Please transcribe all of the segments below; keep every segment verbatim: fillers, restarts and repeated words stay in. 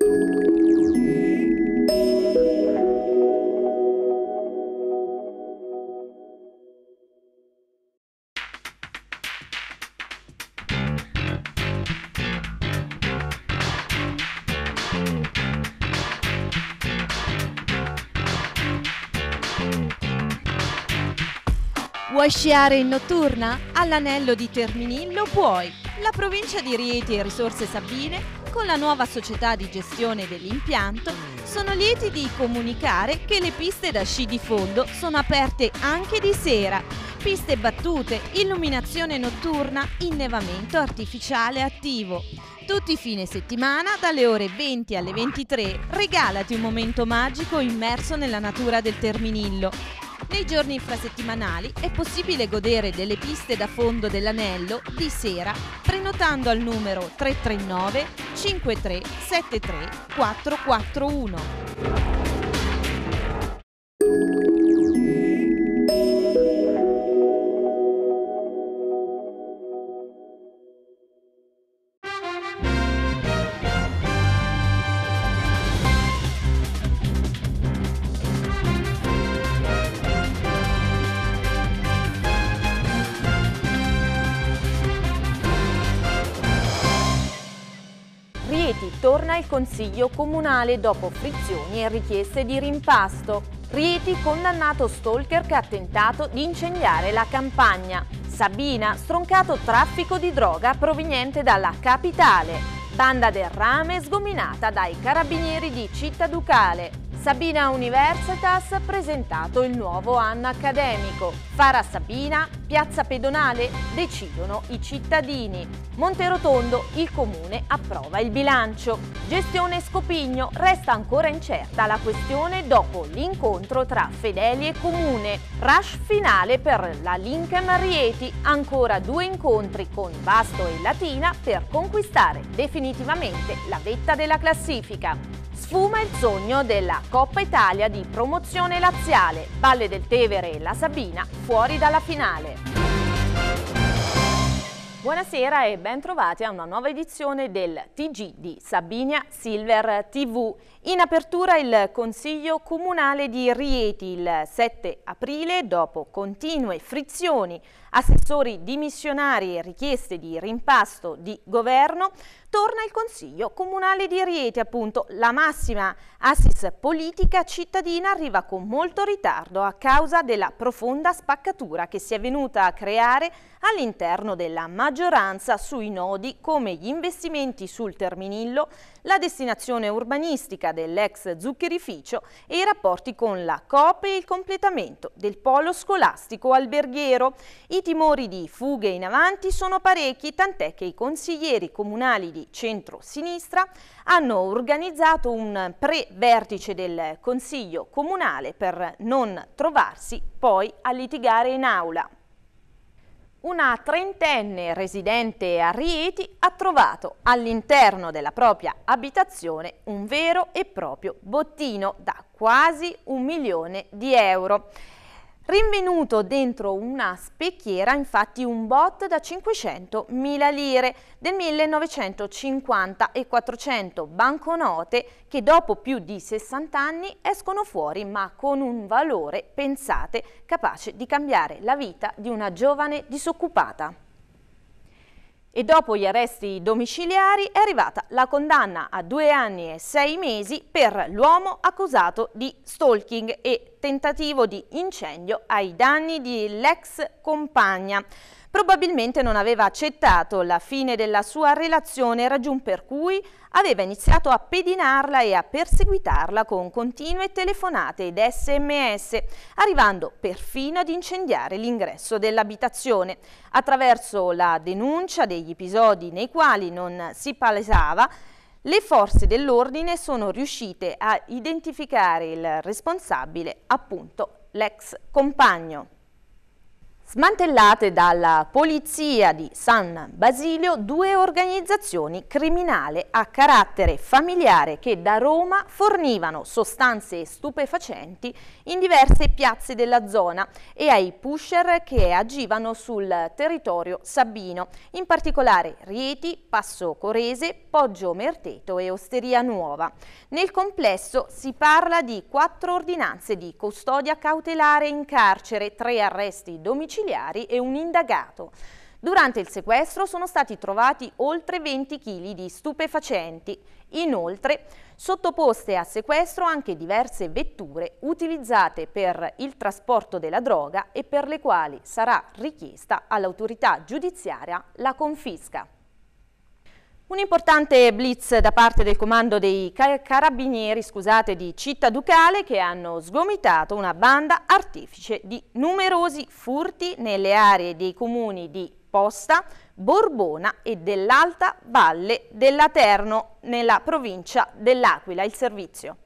Vuoi sciare in notturna? All'Anello di Terminillo puoi! La provincia di Rieti e Risorse Sabine, con la nuova società di gestione dell'impianto, sono lieti di comunicare che le piste da sci di fondo sono aperte anche di sera. Piste battute, illuminazione notturna, innevamento artificiale attivo. Tutti i fine settimana, dalle ore venti alle ventitré, regalati un momento magico immerso nella natura del Terminillo. Nei giorni infrasettimanali è possibile godere delle piste da fondo dell'Anello di sera prenotando al numero tre tre nove cinque tre sette tre quattro quattro uno. Rieti torna il consiglio comunale dopo frizioni e richieste di rimpasto. Rieti condannato stalker che ha tentato di incendiare la campagna. Sabina stroncato traffico di droga proveniente dalla capitale. Banda del rame sgominata dai carabinieri di Città Ducale. Sabina Universitas ha presentato il nuovo anno accademico. Fara Sabina, piazza pedonale, decidono i cittadini. Monterotondo, il comune approva il bilancio. Gestione Scopigno, resta ancora incerta la questione dopo l'incontro tra Fedeli e comune. Rush finale per la Linkem Rieti, ancora due incontri con Vasto e Latina per conquistare definitivamente la vetta della classifica. Sfuma il sogno della Coppa Italia di promozione laziale, Valle del Tevere e la Sabina fuori dalla finale. Buonasera e ben trovati a una nuova edizione del T G di Sabina Silver tivù. In apertura il Consiglio Comunale di Rieti il sette aprile, dopo continue frizioni, assessori dimissionari e richieste di rimpasto di governo, torna il Consiglio Comunale di Rieti, appunto. La massima assise politica cittadina arriva con molto ritardo a causa della profonda spaccatura che si è venuta a creare all'interno della maggioranza sui nodi come gli investimenti sul Terminillo, la destinazione urbanistica dell'ex zuccherificio e i rapporti con la Coop e il completamento del polo scolastico alberghiero. I timori di fughe in avanti sono parecchi, tant'è che i consiglieri comunali di centro-sinistra hanno organizzato un pre-vertice del Consiglio Comunale per non trovarsi poi a litigare in aula. Una trentenne residente a Rieti ha trovato all'interno della propria abitazione un vero e proprio bottino da quasi un milione di euro. Rinvenuto dentro una specchiera, infatti, un bot da cinquecentomila lire del millenovecentocinquanta e quattrocento banconote che dopo più di sessanta anni escono fuori, ma con un valore, pensate, capace di cambiare la vita di una giovane disoccupata. E dopo gli arresti domiciliari è arrivata la condanna a due anni e sei mesi per l'uomo accusato di stalking e tentativo di incendio ai danni dell'ex compagna. Probabilmente non aveva accettato la fine della sua relazione, ragion per cui aveva iniziato a pedinarla e a perseguitarla con continue telefonate ed sms, arrivando perfino ad incendiare l'ingresso dell'abitazione. Attraverso la denuncia degli episodi nei quali non si palesava, le forze dell'ordine sono riuscite a identificare il responsabile, appunto l'ex compagno. Smantellate dalla polizia di San Basilio due organizzazioni criminali a carattere familiare che da Roma fornivano sostanze stupefacenti in diverse piazze della zona e ai pusher che agivano sul territorio sabino, in particolare Rieti, Passo Corese, Poggio Merteto e Osteria Nuova. Nel complesso si parla di quattro ordinanze di custodia cautelare in carcere, tre arresti domiciliari e un indagato. Durante il sequestro sono stati trovati oltre venti chili di stupefacenti. Inoltre, sottoposte a sequestro anche diverse vetture utilizzate per il trasporto della droga e per le quali sarà richiesta all'autorità giudiziaria la confisca. Un importante blitz da parte del comando dei carabinieri scusate, di Città Ducale che hanno sgomitato una banda artefice di numerosi furti nelle aree dei comuni di Posta, Borbona e dell'Alta Valle dell'Aterno nella provincia dell'Aquila. Il servizio.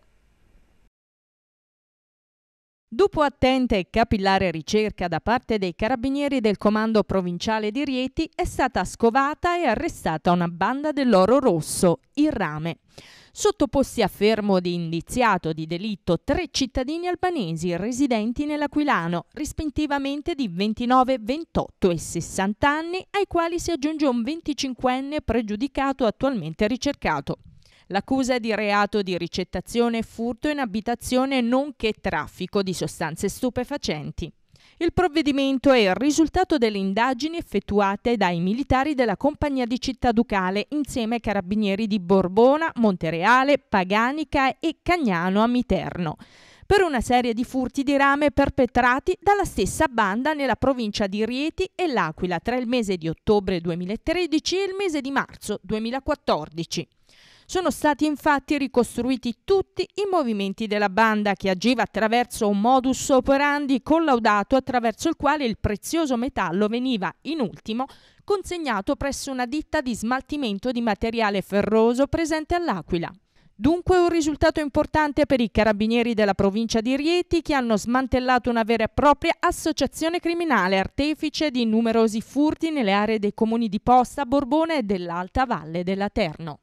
Dopo attenta e capillare ricerca da parte dei carabinieri del comando provinciale di Rieti è stata scovata e arrestata una banda dell'oro rosso, il Rame. Sottoposti a fermo di indiziato di delitto tre cittadini albanesi residenti nell'Aquilano, rispettivamente di ventinove, ventotto e sessanta anni, ai quali si aggiunge un venticinquenne pregiudicato attualmente ricercato. L'accusa è di reato di ricettazione e furto in abitazione nonché traffico di sostanze stupefacenti. Il provvedimento è il risultato delle indagini effettuate dai militari della Compagnia di Città Ducale insieme ai carabinieri di Borbona, Montereale, Paganica e Cagnano Amiterno, per una serie di furti di rame perpetrati dalla stessa banda nella provincia di Rieti e l'Aquila tra il mese di ottobre duemilatredici e il mese di marzo duemilaquattordici. Sono stati infatti ricostruiti tutti i movimenti della banda che agiva attraverso un modus operandi collaudato attraverso il quale il prezioso metallo veniva, in ultimo, consegnato presso una ditta di smaltimento di materiale ferroso presente all'Aquila. Dunque un risultato importante per i carabinieri della provincia di Rieti che hanno smantellato una vera e propria associazione criminale artefice di numerosi furti nelle aree dei comuni di Posta, Borbona e dell'Alta Valle dell'Aterno.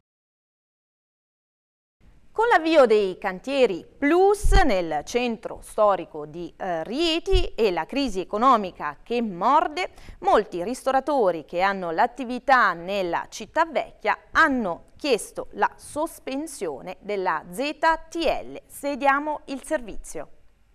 Con l'avvio dei cantieri Plus nel centro storico di eh, Rieti e la crisi economica che morde, molti ristoratori che hanno l'attività nella città vecchia hanno chiesto la sospensione della Z T L. Sediamo il servizio.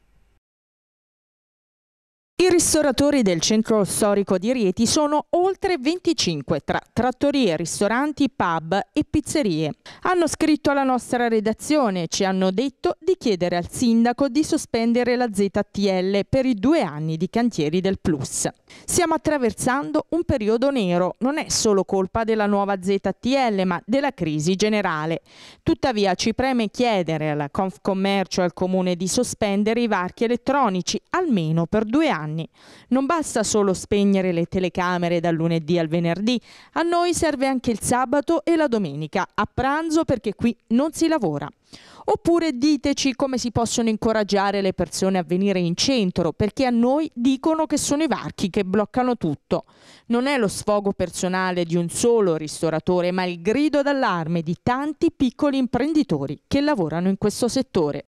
I ristoratori del centro storico di Rieti sono oltre venticinque, tra trattorie, ristoranti, pub e pizzerie. Hanno scritto alla nostra redazione e ci hanno detto di chiedere al sindaco di sospendere la Z T L per i due anni di cantieri del Plus. Stiamo attraversando un periodo nero, non è solo colpa della nuova Z T L ma della crisi generale. Tuttavia ci preme chiedere alla Confcommercio e al Comune di sospendere i varchi elettronici almeno per due anni. Non basta solo spegnere le telecamere dal lunedì al venerdì, a noi serve anche il sabato e la domenica, a pranzo perché qui non si lavora. Oppure diteci come si possono incoraggiare le persone a venire in centro, perché a noi dicono che sono i varchi che bloccano tutto. Non è lo sfogo personale di un solo ristoratore, ma il grido d'allarme di tanti piccoli imprenditori che lavorano in questo settore.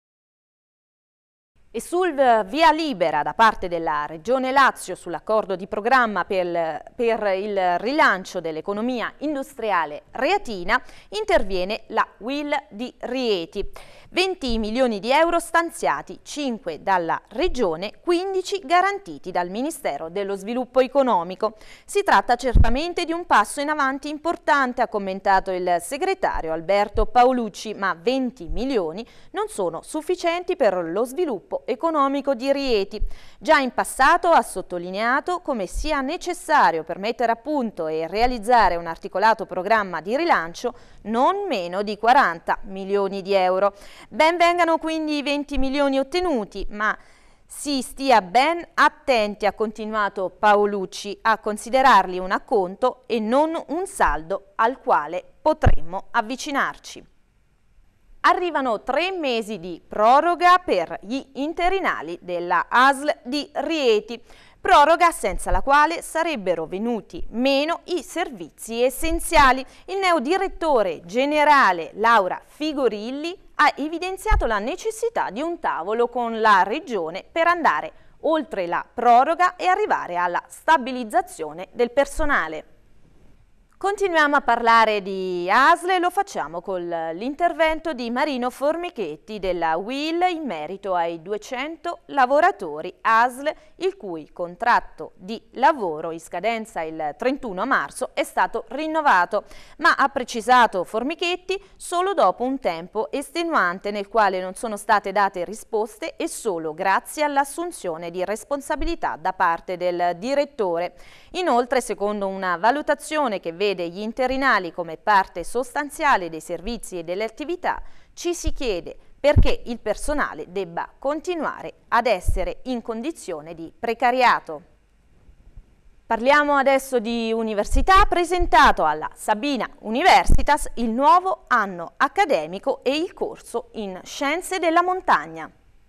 E sul via libera da parte della Regione Lazio sull'accordo di programma per, per il rilancio dell'economia industriale reatina interviene la U I L di Rieti. venti milioni di euro stanziati, cinque dalla Regione, quindici garantiti dal Ministero dello Sviluppo Economico. Si tratta certamente di un passo in avanti importante, ha commentato il segretario Alberto Paolucci, ma venti milioni non sono sufficienti per lo sviluppo economico di Rieti. Già in passato ha sottolineato come sia necessario per mettere a punto e realizzare un articolato programma di rilancio non meno di quaranta milioni di euro. Ben vengano quindi i venti milioni ottenuti, ma si stia ben attenti, ha continuato Paolucci, a considerarli un acconto e non un saldo al quale potremmo avvicinarci. Arrivano tre mesi di proroga per gli interinali della A S L di Rieti. proroga senza la quale sarebbero venuti meno i servizi essenziali. Il neodirettore generale Laura Figorilli ha evidenziato la necessità di un tavolo con la Regione per andare oltre la proroga e arrivare alla stabilizzazione del personale. Continuiamo a parlare di A S L e lo facciamo con l'intervento di Marino Formichetti della U I L in merito ai duecento lavoratori A S L il cui contratto di lavoro in scadenza il trentuno marzo è stato rinnovato, ma ha precisato Formichetti solo dopo un tempo estenuante nel quale non sono state date risposte e solo grazie all'assunzione di responsabilità da parte del direttore. Inoltre, secondo una valutazione che vede gli interinali come parte sostanziale dei servizi e delle attività, ci si chiede perché il personale debba continuare ad essere in condizione di precariato. Parliamo adesso di università. Presentato alla Sabina Universitas il nuovo anno accademico e il corso in Scienze della Montagna.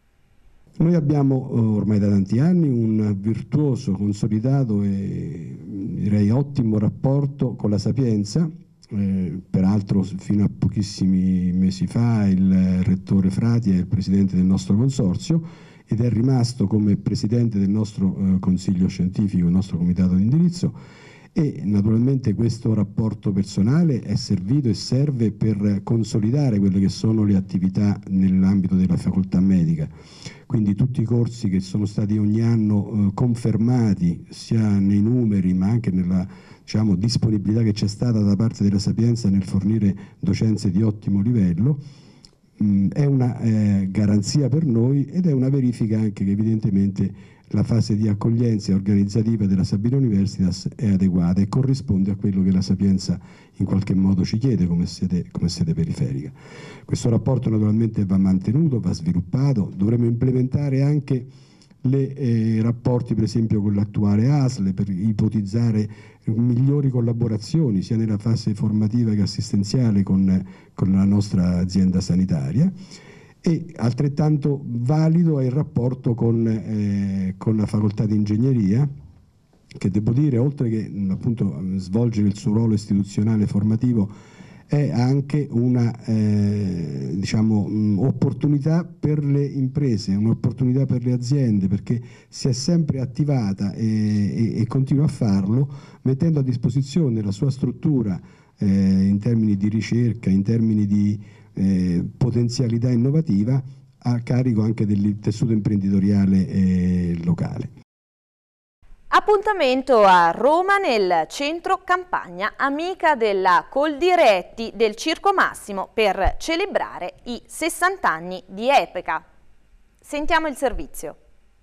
Noi abbiamo ormai da tanti anni un virtuoso, consolidato e direi ottimo rapporto con la Sapienza. Eh, peraltro fino a pochissimi mesi fa il rettore Frati è il presidente del nostro consorzio ed è rimasto come presidente del nostro eh, consiglio scientifico, il nostro comitato di indirizzo, e naturalmente questo rapporto personale è servito e serve per consolidare quelle che sono le attività nell'ambito della facoltà medica. Quindi tutti i corsi che sono stati ogni anno eh, confermati sia nei numeri ma anche nella, diciamo, disponibilità che c'è stata da parte della Sapienza nel fornire docenze di ottimo livello, mh, è una eh, garanzia per noi ed è una verifica anche che evidentemente la fase di accoglienza organizzativa della Sabina Universitas è adeguata e corrisponde a quello che la Sapienza in qualche modo ci chiede come sede, come sede periferica. Questo rapporto naturalmente va mantenuto, va sviluppato, dovremo implementare anche i eh, rapporti per esempio con l'attuale A S L per ipotizzare migliori collaborazioni sia nella fase formativa che assistenziale con, con la nostra azienda sanitaria. E altrettanto valido è il rapporto con, eh, con la facoltà di ingegneria, che devo dire, oltre che appunto svolgere il suo ruolo istituzionale formativo, è anche una eh, diciamo, opportunità per le imprese, un'opportunità per le aziende, perché si è sempre attivata e, e, e continua a farlo, mettendo a disposizione la sua struttura eh, in termini di ricerca, in termini di Eh, potenzialità innovativa a carico anche del tessuto imprenditoriale eh, locale. Appuntamento a Roma nel centro campagna amica della Coldiretti del Circo Massimo per celebrare i sessanta anni di Epica. Sentiamo il servizio.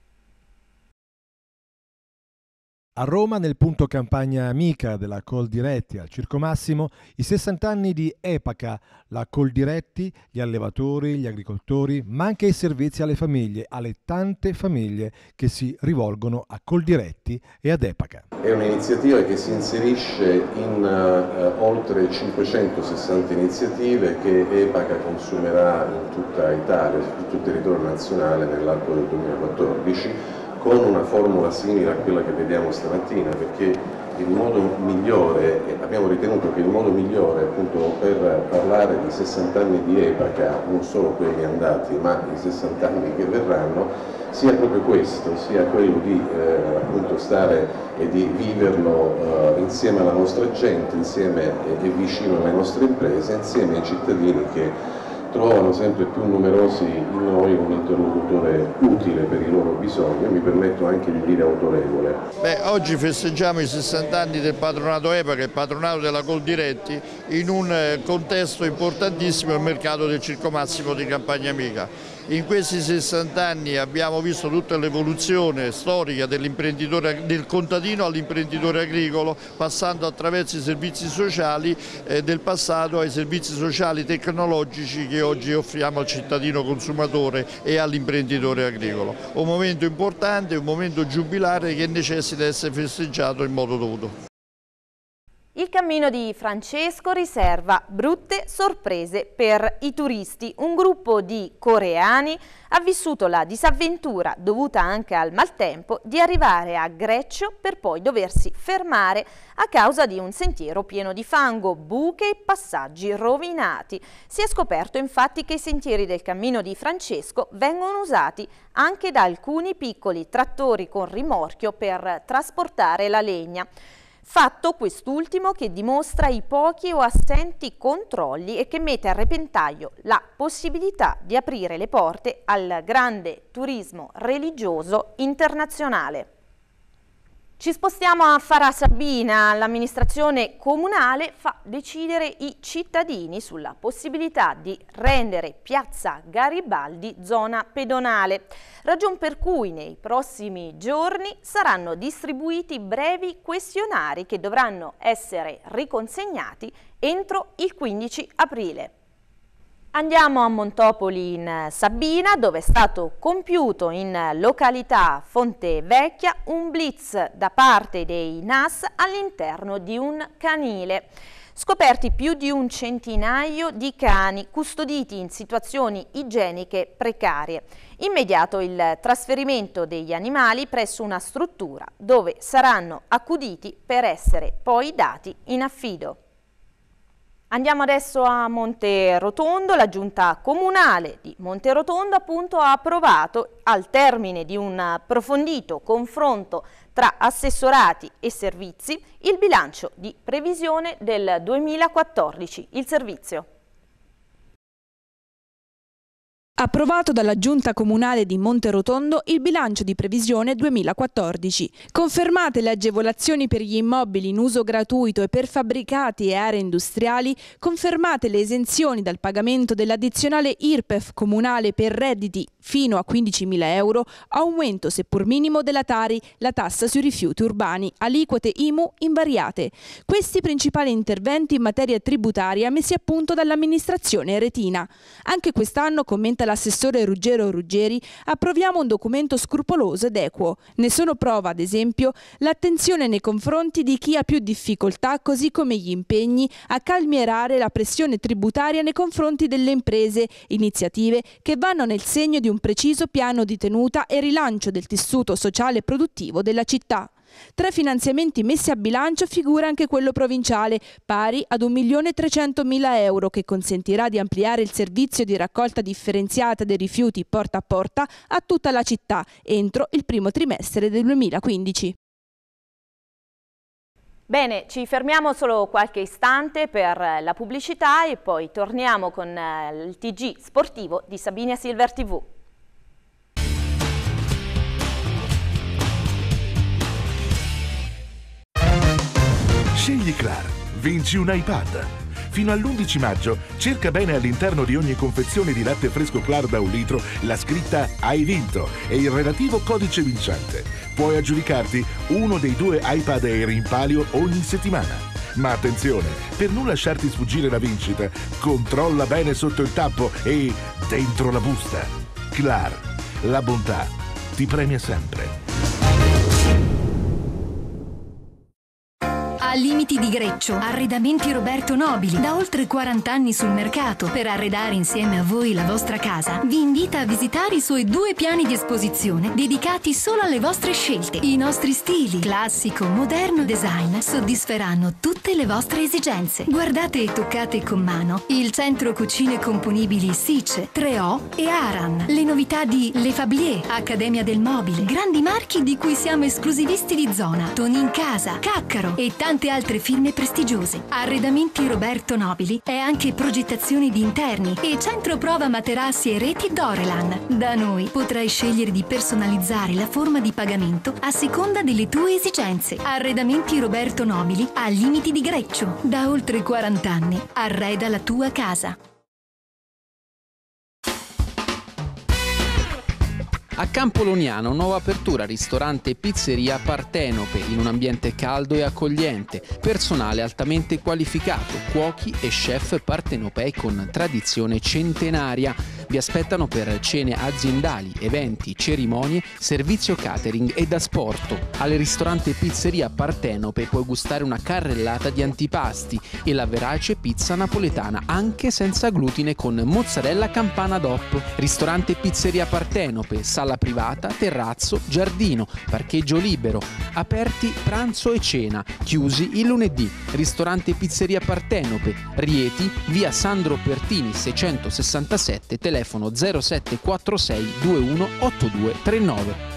A Roma, nel punto campagna amica della Coldiretti al Circo Massimo, i sessanta anni di Epaca, la Coldiretti, gli allevatori, gli agricoltori, ma anche i servizi alle famiglie, alle tante famiglie che si rivolgono a Coldiretti e ad Epaca. È un'iniziativa che si inserisce in uh, oltre cinquecentosessanta iniziative che Epaca consumerà in tutta Italia, su tutto il territorio nazionale nell'arco del duemilaquattordici, con una formula simile a quella che vediamo stamattina, perché il modo migliore, abbiamo ritenuto che il modo migliore appunto per parlare di sessanta anni di Epaca, non solo quelli andati ma i sessanta anni che verranno, sia proprio questo, sia quello di eh, appunto stare e di viverlo eh, insieme alla nostra gente, insieme e, e vicino alle nostre imprese, insieme ai cittadini che trovano sempre più numerosi in noi un interlocutore utile per i loro bisogni, io mi permetto anche di dire autorevole. Beh, oggi festeggiamo i sessanta anni del patronato Epaca, il patronato della Coldiretti, in un contesto importantissimo, il mercato del Circo Massimo di Campagna Amica. In questi sessanta anni abbiamo visto tutta l'evoluzione storica dell'imprenditore, del contadino all'imprenditore agricolo, passando attraverso i servizi sociali eh, del passato ai servizi sociali tecnologici che oggi offriamo al cittadino consumatore e all'imprenditore agricolo. Un momento importante, un momento giubilare che necessita di essere festeggiato in modo dovuto. Il Cammino di Francesco riserva brutte sorprese per i turisti. Un gruppo di coreani ha vissuto la disavventura, dovuta anche al maltempo, di arrivare a Greccio per poi doversi fermare a causa di un sentiero pieno di fango, buche e passaggi rovinati. Si è scoperto infatti che i sentieri del Cammino di Francesco vengono usati anche da alcuni piccoli trattori con rimorchio per trasportare la legna. Fatto quest'ultimo che dimostra i pochi o assenti controlli e che mette a repentaglio la possibilità di aprire le porte al grande turismo religioso internazionale. Ci spostiamo a Farà Sabina. L'amministrazione comunale fa decidere i cittadini sulla possibilità di rendere Piazza Garibaldi zona pedonale, ragion per cui nei prossimi giorni saranno distribuiti brevi questionari che dovranno essere riconsegnati entro il quindici aprile. Andiamo a Montopoli in Sabina, dove è stato compiuto in località Fonte Vecchia un blitz da parte dei N A S all'interno di un canile. Scoperti più di un centinaio di cani custoditi in situazioni igieniche precarie. Immediato il trasferimento degli animali presso una struttura dove saranno accuditi per essere poi dati in affido. Andiamo adesso a Monterotondo. La giunta comunale di Monterotondo appunto ha approvato, al termine di un approfondito confronto tra assessorati e servizi, il bilancio di previsione del duemilaquattordici. Il servizio. Approvato dalla Giunta Comunale di Monterotondo il bilancio di previsione duemilaquattordici. Confermate le agevolazioni per gli immobili in uso gratuito e per fabbricati e aree industriali, confermate le esenzioni dal pagamento dell'addizionale I R P E F comunale per redditi fino a quindicimila euro, aumento seppur minimo della Tari, la tassa sui rifiuti urbani, aliquote I M U invariate. Questi i principali interventi in materia tributaria messi a punto dall'amministrazione retina. Anche quest'anno, commenta l'assessore Ruggero Ruggeri, approviamo un documento scrupoloso ed equo. Ne sono prova, ad esempio, l'attenzione nei confronti di chi ha più difficoltà, così come gli impegni a calmierare la pressione tributaria nei confronti delle imprese, iniziative che vanno nel segno di un preciso piano di tenuta e rilancio del tessuto sociale e produttivo della città. Tra i finanziamenti messi a bilancio figura anche quello provinciale, pari ad un milione trecentomila euro, che consentirà di ampliare il servizio di raccolta differenziata dei rifiuti porta a porta a tutta la città entro il primo trimestre del duemilaquindici. Bene, ci fermiamo solo qualche istante per la pubblicità e poi torniamo con il T G sportivo di Sabina Silver tivù. Scegli Clar, vinci un iPad. Fino all'undici maggio cerca bene all'interno di ogni confezione di latte fresco Clar da un litro la scritta Hai vinto e il relativo codice vincente. Puoi aggiudicarti uno dei due iPad Air in palio ogni settimana. Ma attenzione, per non lasciarti sfuggire la vincita, controlla bene sotto il tappo e dentro la busta. Clar, la bontà ti premia sempre. A Limiti di Greccio, Arredamenti Roberto Nobili, da oltre quaranta anni sul mercato per arredare insieme a voi la vostra casa, vi invita a visitare i suoi due piani di esposizione dedicati solo alle vostre scelte. I nostri stili, classico, moderno, design, soddisferanno tutte le vostre esigenze. Guardate e toccate con mano il centro cucine componibili Sice, tre O e Aran, le novità di Le Fablier, Accademia del Mobile, grandi marchi di cui siamo esclusivisti di zona, Tonin Casa, Caccaro e tanti altre firme prestigiose. Arredamenti Roberto Nobili è anche progettazione di interni e centro prova materassi e reti Dorelan. Da noi potrai scegliere di personalizzare la forma di pagamento a seconda delle tue esigenze. Arredamenti Roberto Nobili a Limiti di Greccio. Da oltre quaranta anni arreda la tua casa. A Campoloniano, nuova apertura, ristorante e pizzeria Partenope, in un ambiente caldo e accogliente, personale altamente qualificato, cuochi e chef partenopei con tradizione centenaria. Vi aspettano per cene aziendali, eventi, cerimonie, servizio catering e da sport. Al ristorante Pizzeria Partenope puoi gustare una carrellata di antipasti e la verace pizza napoletana, anche senza glutine, con mozzarella campana D O P. Ristorante Pizzeria Partenope, sala privata, terrazzo, giardino, parcheggio libero, aperti pranzo e cena, chiusi il lunedì. Ristorante Pizzeria Partenope, Rieti, via Sandro Pertini seicentosessantasette, telefono zero sette quattro sei due uno otto due tre nove.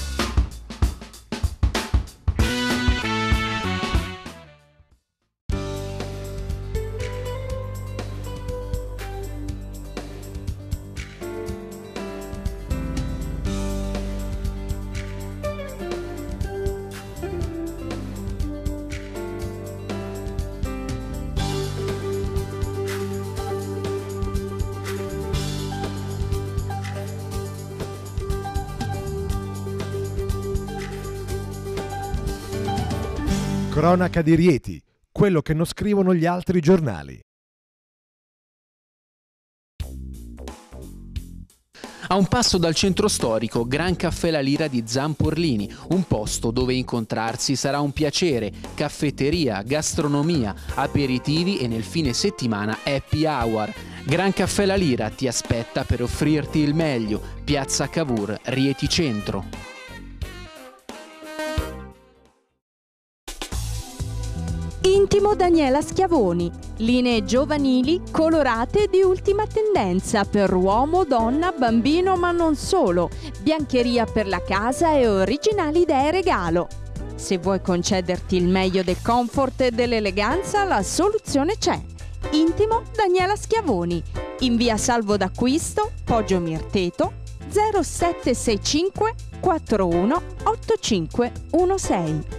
Cronaca di Rieti, quello che non scrivono gli altri giornali. A un passo dal centro storico, Gran Caffè La Lira di Zamporlini, un posto dove incontrarsi sarà un piacere, caffetteria, gastronomia, aperitivi e nel fine settimana happy hour. Gran Caffè La Lira ti aspetta per offrirti il meglio, Piazza Cavour, Rieti Centro. Intimo Daniela Schiavoni, linee giovanili colorate di ultima tendenza per uomo, donna, bambino ma non solo, biancheria per la casa e originali idee regalo. Se vuoi concederti il meglio del comfort e dell'eleganza, la soluzione c'è. Intimo Daniela Schiavoni, in via Salvo d'Acquisto, Poggio Mirteto, zero sette sei cinque quattro uno otto cinque uno sei.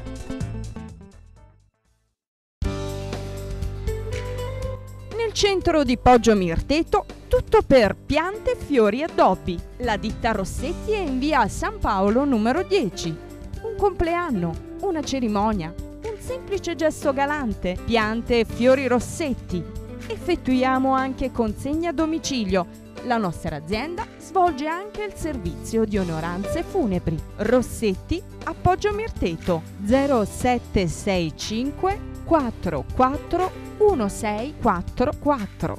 Centro di Poggio Mirteto, tutto per piante e fiori addobbi. La ditta Rossetti è in via San Paolo numero dieci. Un compleanno, una cerimonia, un semplice gesto galante, piante e fiori Rossetti. Effettuiamo anche consegna a domicilio. La nostra azienda svolge anche il servizio di onoranze funebri. Rossetti a Poggio Mirteto, zero sette sei cinque quattro quattro uno sei quattro quattro.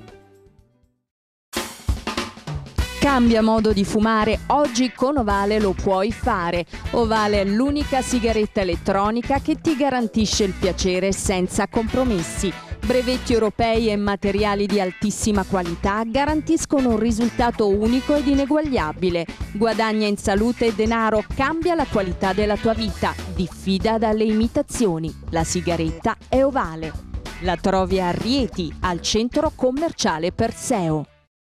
Cambia modo di fumare, oggi con Ovale lo puoi fare. Ovale è l'unica sigaretta elettronica che ti garantisce il piacere senza compromessi. Brevetti europei e materiali di altissima qualità garantiscono un risultato unico ed ineguagliabile. Guadagna in salute e denaro, cambia la qualità della tua vita. Diffida dalle imitazioni. La sigaretta è Ovale. La trovi a Rieti, al centro commerciale Perseo.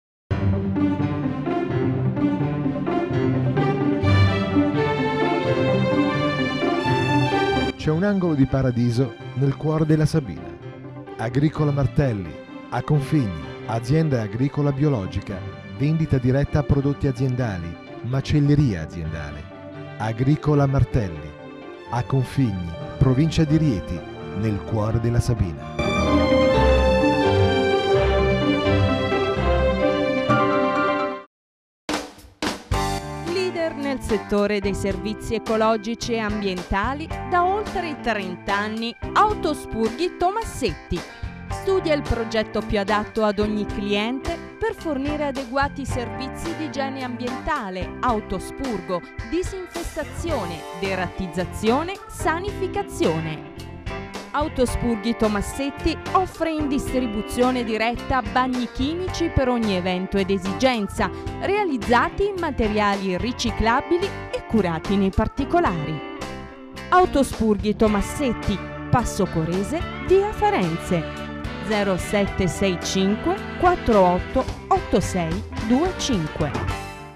C'è un angolo di paradiso nel cuore della Sabina. Agricola Martelli, a Configni, azienda agricola biologica, vendita diretta a prodotti aziendali, macelleria aziendale. Agricola Martelli, a Configni, provincia di Rieti, nel cuore della Sabina. Leader nel settore dei servizi ecologici e ambientali da oltre trenta anni, Autospurghi Tomassetti. Studia il progetto più adatto ad ogni cliente per fornire adeguati servizi di igiene ambientale, autospurgo, disinfestazione, derattizzazione, sanificazione. Autospurghi Tomassetti offre in distribuzione diretta bagni chimici per ogni evento ed esigenza, realizzati in materiali riciclabili e curati nei particolari. Autospurghi Tomassetti, Passo Corese, via Farenze, zero sette sei cinque quattro otto otto sei due cinque.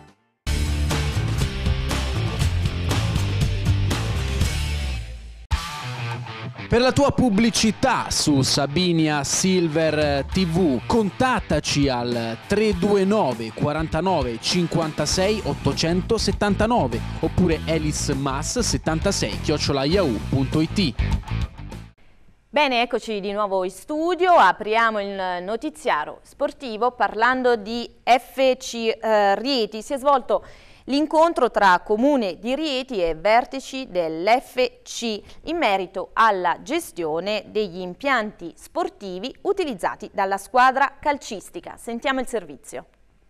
Per la tua pubblicità su Sabinia Silver tivù contattaci al tre due nove quarantanove cinquantasei ottocentosettantanove oppure elismas settantasei chiocciola yahoo punto it. Bene, eccoci di nuovo in studio, apriamo il notiziario sportivo parlando di F C eh, Rieti. Si è svolto l'incontro tra Comune di Rieti e vertici dell'F C in merito alla gestione degli impianti sportivi utilizzati dalla squadra calcistica. Sentiamo il servizio.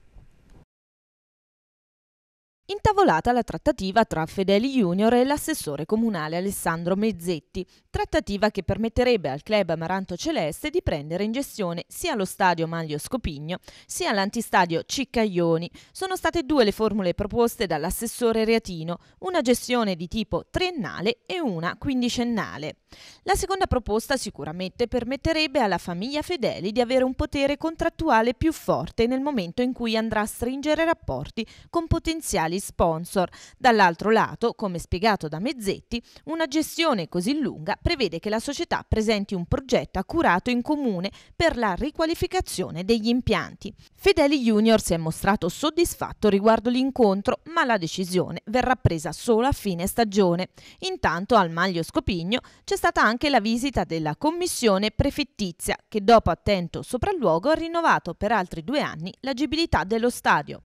Intavolata la trattativa tra Fedeli Junior e l'assessore comunale Alessandro Mezzetti, trattativa che permetterebbe al club Amaranto Celeste di prendere in gestione sia lo stadio Manlio Scopigno sia l'antistadio Ciccaglioni. Sono state due le formule proposte dall'assessore reatino, una gestione di tipo triennale e una quindicennale. La seconda proposta sicuramente permetterebbe alla famiglia Fedeli di avere un potere contrattuale più forte nel momento in cui andrà a stringere rapporti con potenziali sponsor. Dall'altro lato, come spiegato da Mezzetti, una gestione così lunga prevede che la società presenti un progetto accurato in comune per la riqualificazione degli impianti. Fedeli Junior si è mostrato soddisfatto riguardo l'incontro, ma la decisione verrà presa solo a fine stagione. Intanto al Manlio Scopigno c'è stata anche la visita della commissione prefettizia che dopo attento sopralluogo ha rinnovato per altri due anni l'agibilità dello stadio.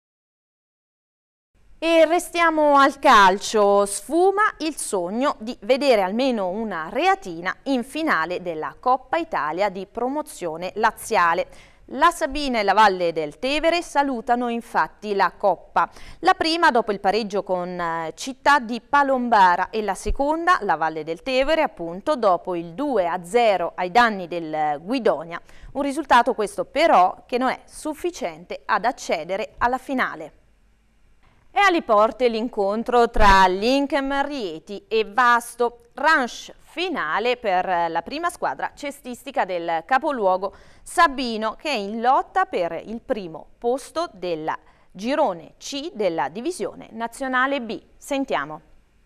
E restiamo al calcio. Sfuma il sogno di vedere almeno una reatina in finale della Coppa Italia di promozione laziale. La Sabina e la Valle del Tevere salutano infatti la Coppa. La prima dopo il pareggio con Città di Palombara e la seconda, la Valle del Tevere, appunto dopo il due a zero ai danni del Guidonia. Un risultato questo però che non è sufficiente ad accedere alla finale. È alle porte l'incontro tra Linkem Rieti e Vasto, ranch finale per la prima squadra cestistica del capoluogo sabino che è in lotta per il primo posto del girone C della divisione nazionale B. Sentiamo.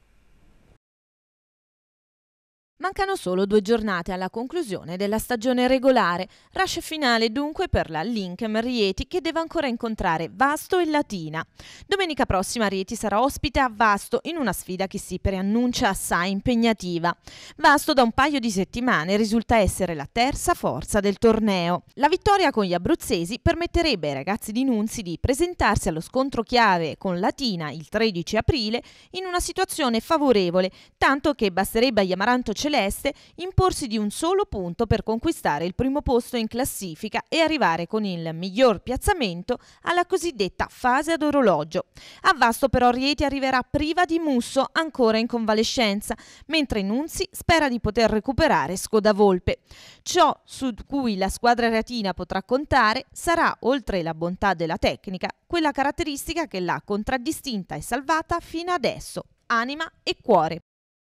Mancano solo due giornate alla conclusione della stagione regolare, rush finale dunque per la Linkem Rieti che deve ancora incontrare Vasto e Latina. Domenica prossima Rieti sarà ospite a Vasto in una sfida che si preannuncia assai impegnativa. Vasto da un paio di settimane risulta essere la terza forza del torneo. La vittoria con gli abruzzesi permetterebbe ai ragazzi di Nunzi di presentarsi allo scontro chiave con Latina il tredici aprile in una situazione favorevole, tanto che basterebbe agli Amaranto Celeste imporsi di un solo punto per conquistare il primo posto in classifica e arrivare con il miglior piazzamento alla cosiddetta fase ad orologio. A Vasto però Rieti arriverà priva di Musso, ancora in convalescenza, mentre Nunzi spera di poter recuperare Scodavolpe. Ciò su cui la squadra reatina potrà contare sarà, oltre la bontà della tecnica, quella caratteristica che l'ha contraddistinta e salvata fino adesso: anima e cuore.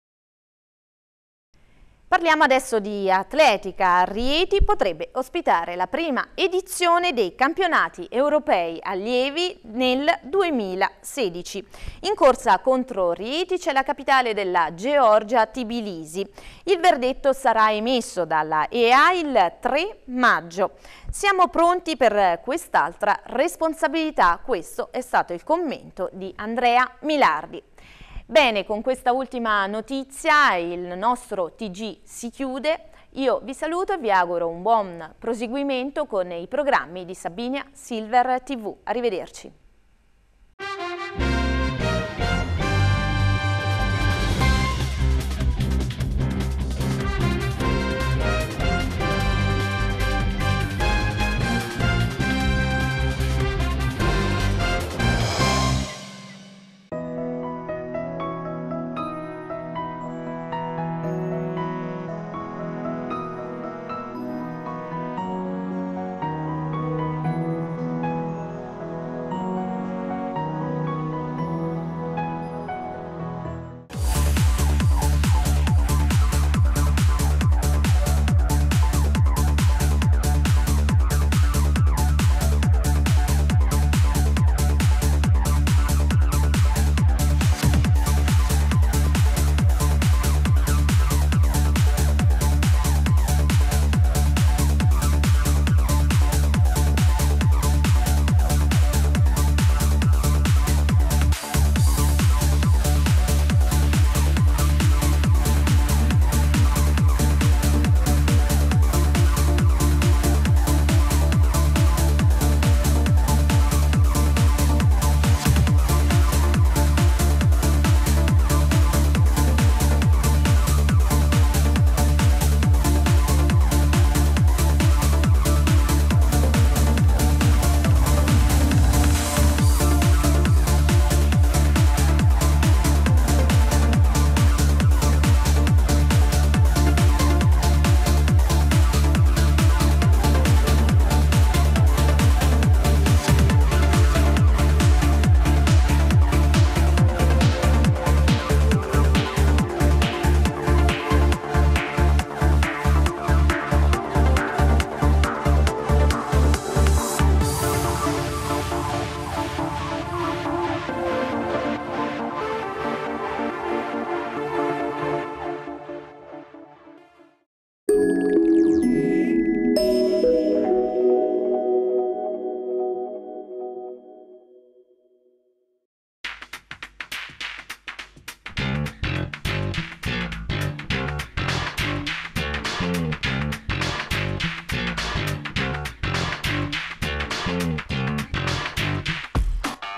Parliamo adesso di atletica. Rieti potrebbe ospitare la prima edizione dei campionati europei allievi nel duemilasedici. In corsa contro Rieti c'è la capitale della Georgia, Tbilisi. Il verdetto sarà emesso dalla E A il tre maggio. Siamo pronti per quest'altra responsabilità, questo è stato il commento di Andrea Milardi. Bene, con questa ultima notizia il nostro T G si chiude. Io vi saluto e vi auguro un buon proseguimento con i programmi di Sabinia Silver tivù. Arrivederci.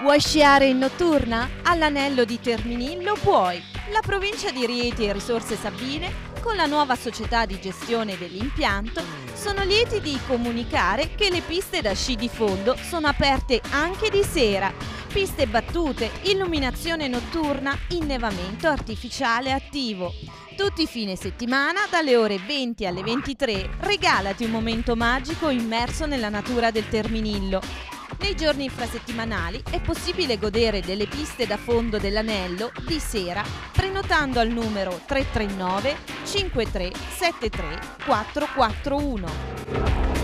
Vuoi sciare in notturna? All'Anello di Terminillo puoi. La provincia di Rieti e Risorse Sabine, con la nuova società di gestione dell'impianto, sono lieti di comunicare che le piste da sci di fondo sono aperte anche di sera. Piste battute, illuminazione notturna, innevamento artificiale attivo. Tutti i fine settimana, dalle ore venti alle ventitré, regalati un momento magico immerso nella natura del Terminillo. Nei giorni infrasettimanali è possibile godere delle piste da fondo dell'Anello di sera prenotando al numero tre tre nove cinque tre sette tre quattro quattro uno.